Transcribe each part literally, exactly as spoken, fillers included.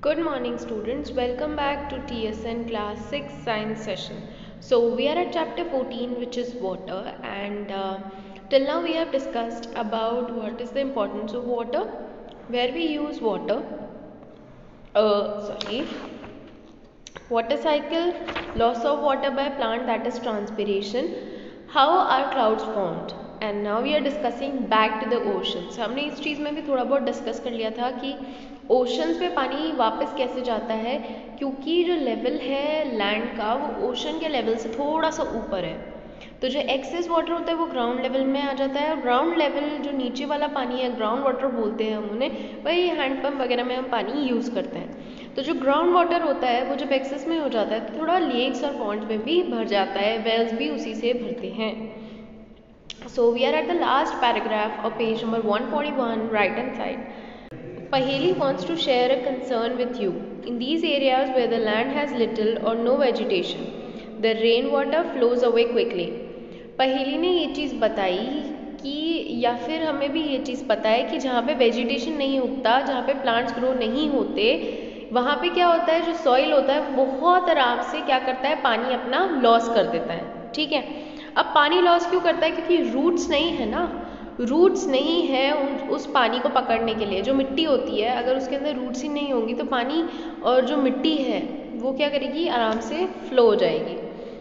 Good morning students, welcome back to T S N class six science session. So we are at chapter fourteen which is water and uh, till now we have discussed about what is the importance of water, where we use water, uh, sorry, water cycle, loss of water by plant that is transpiration, how are clouds formed and now we are discussing back to the oceans. हमने इस चीज़ में भी थोड़ा बहुत discuss कर लिया था कि ओशंस पे पानी वापस कैसे जाता है, क्योंकि जो लेवल है लैंड का वो ओशन के लेवल से थोड़ा सा ऊपर है, तो जो एक्सेस वाटर होता है वो ग्राउंड लेवल में आ जाता है और ग्राउंड लेवल जो नीचे वाला पानी है ग्राउंड वाटर बोलते हैं हम उन्हें, वही हैंडपम्प वगैरह में हम पानी यूज़ करते हैं। तो जो ग्राउंड वाटर होता है वो जब एक्सेस में हो जाता है तो थोड़ा लेक्स और पॉन्ड्स में भी भर जाता है, वेल्स भी उसी से भरते हैं। So we are at the last paragraph of page number one forty-one, right hand side. Paheli wants to share a concern with you. In these areas where the land has little or no vegetation, the rainwater flows away quickly. पहेली ने ये चीज़ बताई कि या फिर हमें भी ये चीज़ पता है कि जहाँ पे वेजिटेशन नहीं उगता, जहाँ पे प्लांट्स ग्रो नहीं होते, वहाँ पे क्या होता है, जो सॉइल होता है बहुत आराम से क्या करता है, पानी अपना लॉस कर देता है। ठीक है, अब पानी लॉस क्यों करता है, क्योंकि रूट्स नहीं है ना, रूट्स नहीं है उस पानी को पकड़ने के लिए। जो मिट्टी होती है अगर उसके अंदर रूट्स ही नहीं होंगी तो पानी और जो मिट्टी है वो क्या करेगी, आराम से फ्लो हो जाएगी।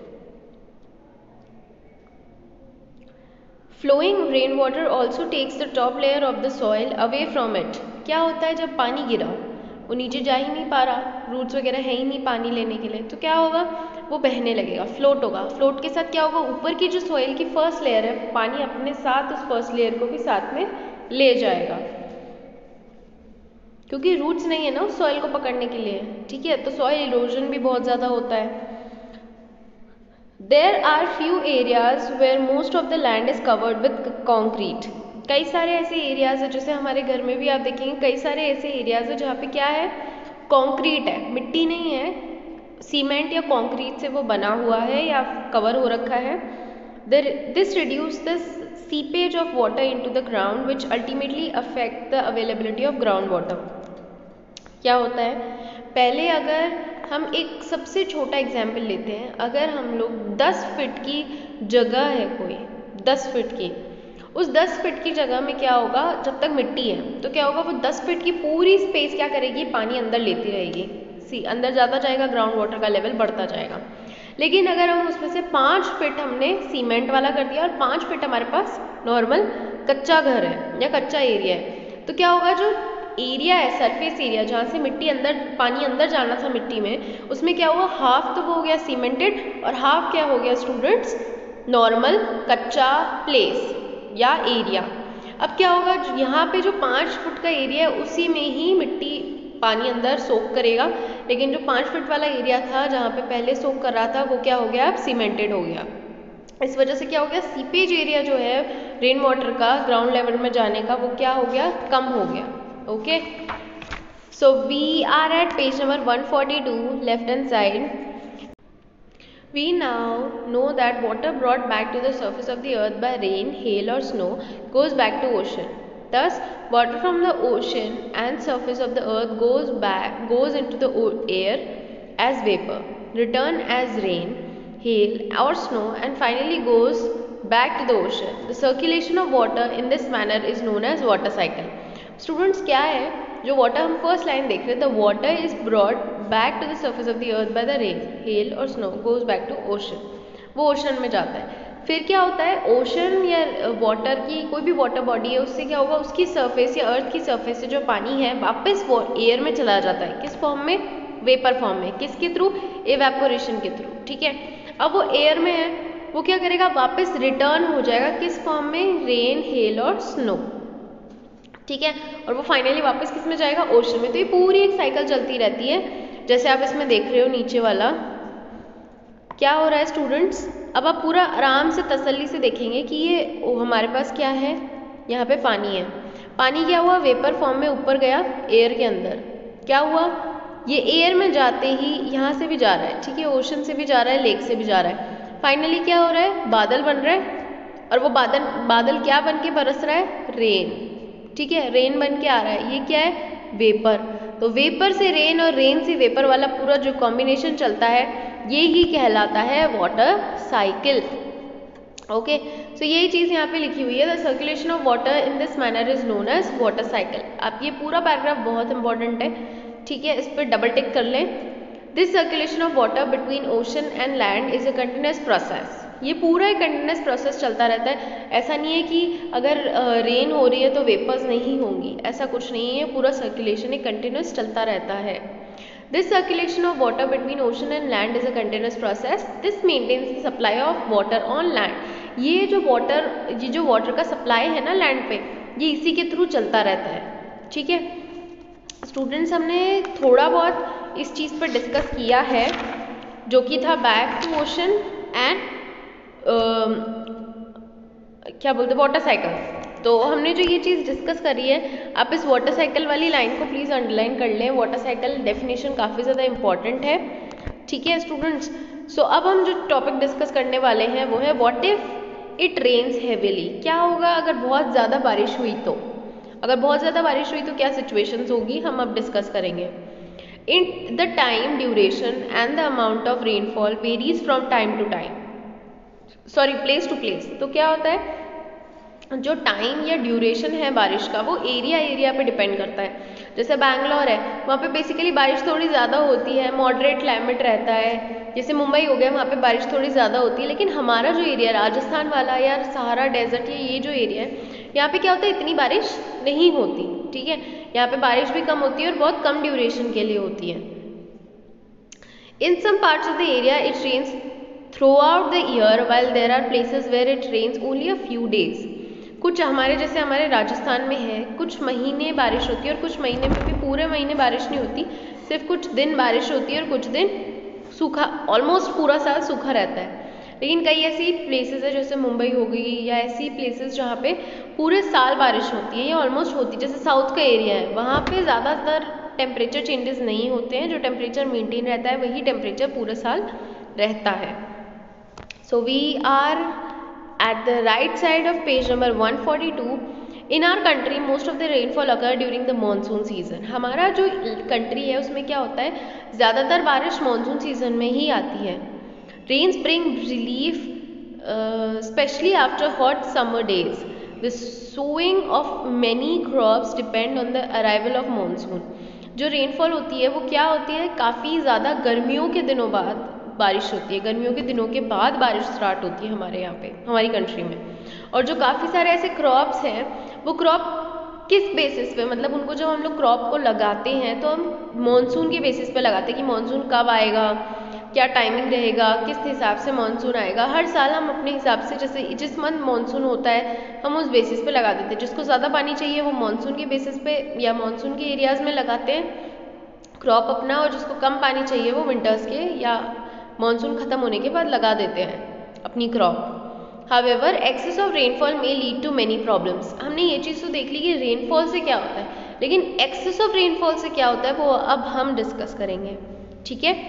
Flowing rain water also takes the top layer of the soil away from it. क्या होता है, जब पानी गिरा वो नीचे जा ही नहीं पा रहा, रूट्स वगैरह है ही नहीं पानी लेने के लिए, तो क्या होगा, वो बहने लगेगा, फ्लोट होगा। फ्लोट के साथ क्या होगा, ऊपर की जो सॉइल की फर्स्ट लेयर है पानी अपने साथ उस फर्स्ट लेयर को भी साथ में ले जाएगा, क्योंकि रूट्स नहीं है ना उस सॉइल को पकड़ने के लिए। ठीक है, तो सॉइल इरोजन भी बहुत ज़्यादा होता है। There are few areas where most of the land is covered with concrete. कई सारे ऐसे एरियाज है, जैसे हमारे घर में भी आप देखेंगे कई सारे ऐसे एरियाज है जहाँ पे क्या है, कंक्रीट है, मिट्टी नहीं है, सीमेंट या कंक्रीट से वो बना हुआ है या कवर हो रखा है। This reduce the seepage of water into the ground which ultimately affect the availability of ground water. क्या होता है, पहले अगर हम एक सबसे छोटा एग्जाम्पल लेते हैं, अगर हम लोग दस फीट की जगह है कोई दस फीट की, उस दस फीट की जगह में क्या होगा, जब तक मिट्टी है तो क्या होगा, वो दस फीट की पूरी स्पेस क्या करेगी, पानी अंदर लेती रहेगी, सी अंदर जाता जाएगा, ग्राउंड वाटर का लेवल बढ़ता जाएगा। लेकिन अगर हम उसमें से पाँच फीट हमने सीमेंट वाला कर दिया और पाँच फीट हमारे पास नॉर्मल कच्चा घर है या कच्चा एरिया है, तो क्या होगा, जो एरिया है सरफेस एरिया जहाँ से मिट्टी अंदर पानी अंदर जाना था मिट्टी में, उसमें क्या हुआ, हाफ तो वो हो गया सीमेंटेड और हाफ क्या हो गया स्टूडेंट्स, नॉर्मल कच्चा प्लेस या एरिया। अब क्या होगा, यहाँ पे जो पाँच फुट का एरिया है उसी में ही मिट्टी पानी अंदर सोक करेगा, लेकिन जो पाँच फुट वाला एरिया था जहाँ पे पहले सोक कर रहा था वो क्या हो गया, अब सीमेंटेड हो गया। इस वजह से क्या हो गया, सीपेज एरिया जो है रेन वाटर का ग्राउंड लेवल में जाने का वो क्या हो गया, कम हो गया। Okay, so we are at page number one forty-two, left hand side. We now know that water brought back to the surface of the earth by rain, hail or snow goes back to ocean. Thus, water from the ocean and surface of the earth goes back goes into the air as vapor, return as rain, hail or snow and finally goes back to the ocean. The circulation of water in this manner is known as water cycle. Students, क्या है, जो water हम first line देख रहे हैं, the water is brought back to the surface of the earth by the rain, hail और snow goes back to ocean, वो ocean में जाता है। फिर क्या होता है, ओशन या वाटर की कोई भी वाटर बॉडी है उससे क्या होगा, उसकी सरफेस या अर्थ की सरफेस से जो पानी है वापस वो एयर में चला जाता है, किस फॉर्म में, वेपर फॉर्म में, किसके थ्रू, एवेपोरेशन के थ्रू। ठीक है, अब वो एयर में है, वो क्या करेगा, वापस रिटर्न हो जाएगा किस फॉर्म में, रेन, हेल और स्नो। ठीक है, और वो फाइनली वापस किस में जाएगा, ओशन में। तो ये पूरी एक साइकिल चलती रहती है, जैसे आप इसमें देख रहे हो नीचे वाला क्या हो रहा है स्टूडेंट्स। अब आप पूरा आराम से तसल्ली से देखेंगे कि ये हमारे पास क्या है, यहाँ पे पानी है, पानी क्या हुआ, वेपर फॉर्म में ऊपर गया एयर के अंदर, क्या हुआ, ये एयर में जाते ही यहाँ से भी जा रहा है, ठीक है, ओशन से भी जा रहा है, लेक से भी जा रहा है, फाइनली क्या हो रहा है, बादल बन रहा है, और वो बादल बादल क्या बन के बरस रहा है, रेन। ठीक है, रेन बन के आ रहा है, ये क्या है, वेपर। तो वेपर से रेन और रेन से वेपर वाला पूरा जो कॉम्बिनेशन चलता है ये ही कहलाता है वाटर साइकिल। ओके, सो यही चीज़ यहाँ पे लिखी हुई है, the circulation of water in this manner is known as water cycle. आप ये पूरा पैराग्राफ बहुत इंपॉर्टेंट है, ठीक है, इस पर डबल टिक कर लें। This circulation of water between ocean and land is a continuous process. ये पूरा एक कंटिन्यूस प्रोसेस चलता रहता है। ऐसा नहीं है कि अगर रेन uh, हो रही है तो वेपर्स नहीं होंगी, ऐसा कुछ नहीं है। पूरा सर्कुलेशन एक कंटिन्यूस चलता रहता है। This circulation of water between ocean and land is a continuous process. This maintains the supply of water on land. ये जो वाटर ये जो वाटर का सप्लाई है ना लैंड पे, ये इसी के थ्रू चलता रहता है, ठीक है। स्टूडेंट्स, हमने थोड़ा बहुत इस चीज़ पर डिस्कस किया है जो कि था बैक टू ओशन एंड क्या बोलते वाटर साइकिल। तो हमने जो ये चीज़ डिस्कस करी है, आप इस वाटर साइकिल वाली लाइन को प्लीज़ अंडरलाइन कर लें। वाटर साइकिल डेफिनेशन काफ़ी ज़्यादा इंपॉर्टेंट है, ठीक है स्टूडेंट्स। सो अब हम जो टॉपिक डिस्कस करने वाले हैं वो है what if it rains heavily. क्या होगा अगर बहुत ज़्यादा बारिश हुई तो? अगर बहुत ज़्यादा बारिश हुई तो क्या सिचुएशंस होगी, हम अब डिस्कस करेंगे। In the time duration and the amount of rainfall varies from time to time, sorry place to place. तो क्या होता है, जो टाइम या ड्यूरेशन है बारिश का वो एरिया एरिया पे डिपेंड करता है। जैसे बैंगलोर है, वहाँ पे बेसिकली बारिश थोड़ी ज़्यादा होती है, मॉडरेट क्लाइमेट रहता है। जैसे मुंबई हो गया, वहाँ पे बारिश थोड़ी ज़्यादा होती है। लेकिन हमारा जो एरिया राजस्थान वाला या सहारा डेजर्ट या ये जो एरिया है, यहाँ पे क्या होता है, इतनी बारिश नहीं होती, ठीक है। यहाँ पे बारिश भी कम होती है और बहुत कम ड्यूरेशन के लिए होती है। In some parts of the area it rains throughout the year while there are places where it rains only a few days। कुछ हमारे जैसे हमारे राजस्थान में है, कुछ महीने बारिश होती है और कुछ महीने में भी पूरे महीने बारिश नहीं होती, सिर्फ कुछ दिन बारिश होती है और कुछ दिन सूखा, ऑलमोस्ट पूरा साल सूखा रहता है। लेकिन कई ऐसी प्लेसेस है जैसे मुंबई हो गई या ऐसी प्लेसेस जहाँ पे पूरे साल बारिश होती है या ऑलमोस्ट होती है, जैसे साउथ का एरिया है, वहाँ पे ज़्यादातर टेम्परेचर चेंजेस नहीं होते हैं। जो टेम्परेचर मेंटेन रहता है वही टेम्परेचर पूरे साल रहता है। So we are at the right side of page number one forty-two. in our country most of the rainfall occur during the monsoon season। हमारा जो कंट्री है उसमें क्या होता है, ज़्यादातर बारिश मानसून सीजन में ही आती है। Rains bring relief uh, especially after hot summer days। the sowing of many crops depend on the arrival of monsoon। जो रेनफॉल होती है वो क्या होती है, काफ़ी ज़्यादा गर्मियों के दिनों बाद बारिश होती है। गर्मियों के दिनों के बाद बारिश स्टार्ट होती है हमारे यहाँ पे, हमारी कंट्री में। और जो काफ़ी सारे ऐसे क्रॉप्स हैं, वो क्रॉप किस बेसिस पे, मतलब उनको जब हम लोग क्रॉप को लगाते हैं तो हम मॉनसून के बेसिस पे लगाते हैं कि मॉनसून कब आएगा, क्या टाइमिंग रहेगा, किस हिसाब से मॉनसून आएगा। हर साल हम अपने हिसाब से, जैसे जिस मंथ मॉनसून होता है हम उस बेसिस पे लगा देते हैं। जिसको ज़्यादा पानी चाहिए वो मॉनसून के बेसिस पे या मॉनसून के एरियाज़ में लगाते हैं क्रॉप अपना, और जिसको कम पानी चाहिए वो विंटर्स के या मॉनसून खत्म होने के बाद लगा देते हैं अपनी crop. However excess of rainfall may lead to many problems. हमने ये चीज़ तो देख ली कि रेनफॉल से क्या होता है, लेकिन एक्सेस ऑफ रेनफॉल से क्या होता है वो अब हम डिस्कस करेंगे, ठीक है।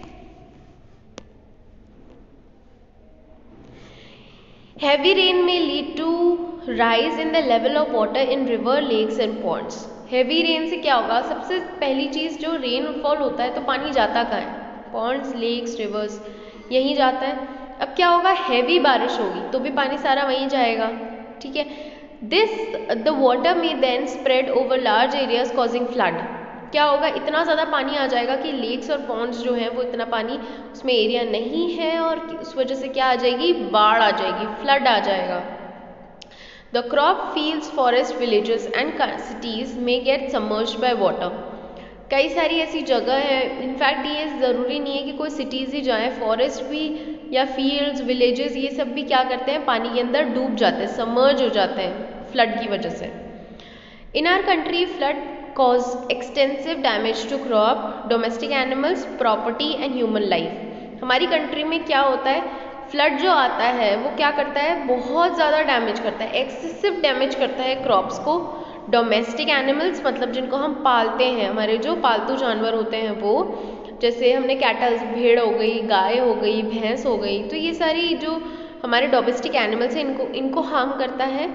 Heavy rain may lead to rise in the level of water in river, lakes and ponds. Heavy rain से क्या होगा, सबसे पहली चीज़ जो रेनफॉल होता है तो पानी जाता कहाँ है, पॉन्ड्स, लेक्स, रिवर्स, यहीं जाता है। अब क्या होगा, हैवी बारिश होगी तो भी पानी सारा वहीं जाएगा, ठीक है। This the water may then spread over large areas causing flood. क्या होगा, इतना ज़्यादा पानी आ जाएगा कि लेक्स और पॉन्ड्स जो हैं वो इतना पानी उसमें एरिया नहीं है और उस वजह से क्या आ जाएगी, बाढ़ आ जाएगी, फ्लड आ जाएगा। The crop fields, forest, villages and cities may get submerged by water. कई सारी ऐसी जगह है, इनफैक्ट ये ज़रूरी नहीं है कि कोई सिटीज़ ही जाएँ, फॉरेस्ट भी या फील्ड्स, विलेजेस, ये सब भी क्या करते हैं, पानी के अंदर डूब जाते हैं, सबमर्ज हो जाते हैं फ्लड की वजह से। In our country flood cause extensive damage to crop, domestic animals, property and human life. हमारी कंट्री में क्या होता है, फ्लड जो आता है वो क्या करता है, बहुत ज़्यादा डैमेज करता है, एक्सेसिव डैमेज करता है क्रॉप्स को। डोमेस्टिक एनिमल्स मतलब जिनको हम पालते हैं, हमारे जो पालतू जानवर होते हैं वो, जैसे हमने कैटल्स, भेड़ हो गई, गाय हो गई, भैंस हो गई, तो ये सारी जो हमारे डोमेस्टिक एनिमल्स हैं इनको इनको हार्म करता है।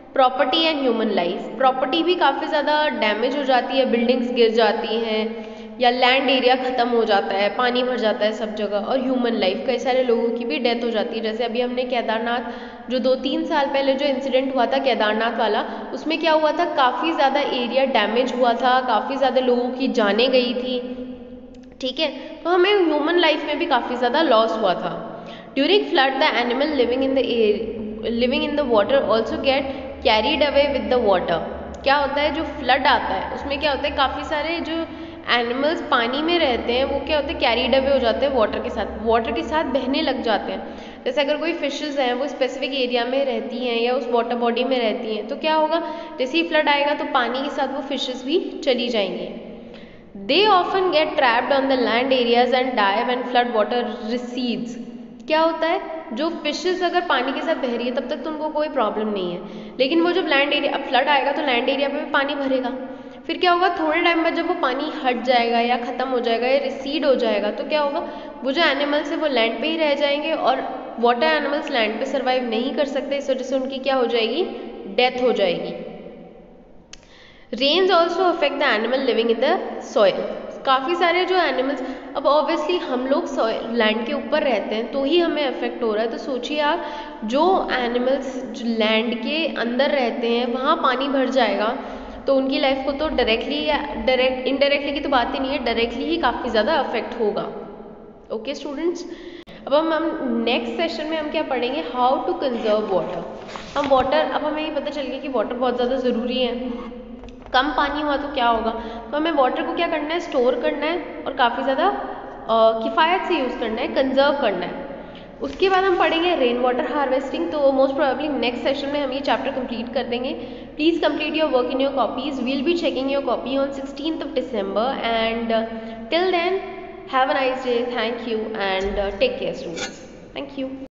Property and human life, property भी काफ़ी ज़्यादा डैमेज हो जाती है, बिल्डिंग्स गिर जाती हैं या लैंड एरिया ख़त्म हो जाता है, पानी भर जाता है सब जगह, और ह्यूमन लाइफ, कई सारे लोगों की भी डेथ हो जाती है। जैसे अभी हमने केदारनाथ जो दो तीन साल पहले जो इंसिडेंट हुआ था केदारनाथ वाला, उसमें क्या हुआ था, काफ़ी ज़्यादा एरिया डैमेज हुआ था, काफ़ी ज़्यादा लोगों की जानें गई थी, ठीक है। तो हमें ह्यूमन लाइफ में भी काफ़ी ज़्यादा लॉस हुआ था। During flood the animal living in the air living in the water also get carried away with the water. क्या होता है, जो फ्लड आता है उसमें क्या होता है, काफ़ी सारे जो एनिमल्स पानी में रहते हैं वो क्या होते हैं, कैरीड अवे हो जाते हैं वाटर के साथ, वाटर के साथ बहने लग जाते हैं। जैसे अगर कोई फिशेस हैं वो स्पेसिफिक एरिया में रहती हैं या उस वाटर बॉडी में रहती हैं, तो क्या होगा, जैसे ही फ्लड आएगा तो पानी के साथ वो फिशेस भी चली जाएंगी। They often get trapped on the land areas and die when flood water recedes. क्या होता है, जो फिशेस अगर पानी के साथ बह रही है तब तक तो उनको कोई प्रॉब्लम नहीं है, लेकिन वो जब लैंड एरिया, अब फ्लड आएगा तो लैंड एरिया पे भी पानी भरेगा, फिर क्या होगा, थोड़े टाइम बाद जब वो पानी हट जाएगा या ख़त्म हो जाएगा या रिसीड हो जाएगा, तो क्या होगा, वो जो एनिमल्स है वो लैंड पे ही रह जाएंगे और वाटर एनिमल्स लैंड पे सर्वाइव नहीं कर सकते, इस वजह से उनकी क्या हो जाएगी, डेथ हो जाएगी। Rains also affect the animal living in the soil. काफ़ी सारे जो एनिमल्स, अब ऑब्वियसली हम लोग सॉइल लैंड के ऊपर रहते हैं तो ही हमें अफेक्ट हो रहा है, तो सोचिए आप, जो एनिमल्स जो लैंड के अंदर रहते हैं वहाँ पानी भर जाएगा तो उनकी लाइफ को तो डायरेक्टली या डायरेक्ट इनडायरेक्टली की तो बात ही नहीं है, डायरेक्टली ही काफ़ी ज़्यादा अफेक्ट होगा। ओके स्टूडेंट्स, अब हम हम नेक्स्ट सेशन में हम क्या पढ़ेंगे, हाउ टू कंजर्व वाटर। हम वाटर, अब हमें ये पता चल गया कि वाटर बहुत ज़्यादा ज़रूरी है, कम पानी हुआ तो क्या होगा, तो हमें वाटर को क्या करना है, स्टोर करना है और काफ़ी ज़्यादा किफ़ायत से यूज़ करना है, कंजर्व करना है। उसके बाद हम पढ़ेंगे रेन वाटर हार्वेस्टिंग, तो मोस्ट प्रोबेबली नेक्स्ट सेशन में हम ये चैप्टर कंप्लीट कर देंगे। Please complete your work in your copies, we'll be checking your copy on sixteenth of December and till then have a nice day, thank you and take care students, thank you.